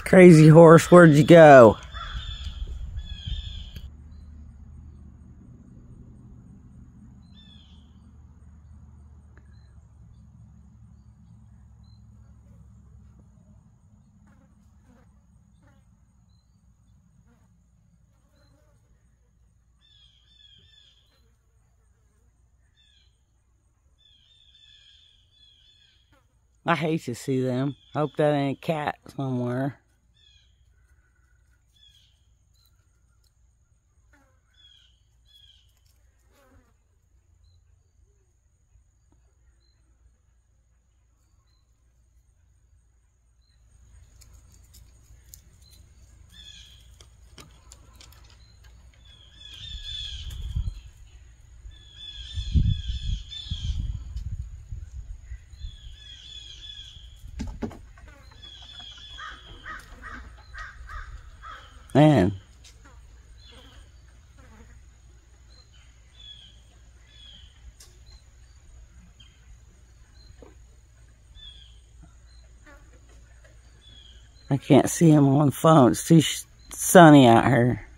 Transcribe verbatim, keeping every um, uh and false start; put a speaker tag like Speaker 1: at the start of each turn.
Speaker 1: Crazy horse, where'd you go? I hate to see them. Hope that ain't a cat somewhere. Man. I can't see him on the phone. It's too sunny out here.